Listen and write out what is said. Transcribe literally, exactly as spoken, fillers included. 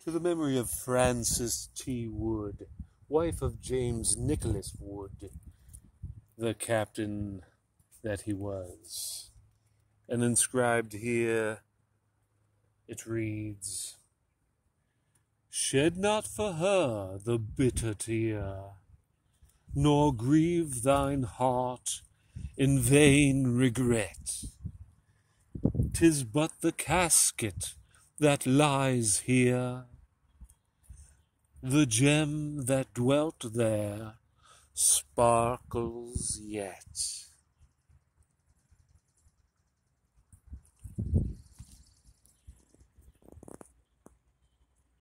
To the memory of Frances T. Wood, wife of James Nicholas Wood, the captain that he was. And inscribed here, it reads, "Shed not for her the bitter tear, nor grieve thine heart in vain regret. 'Tis but the casket that lies here. The gem that dwelt there sparkles yet."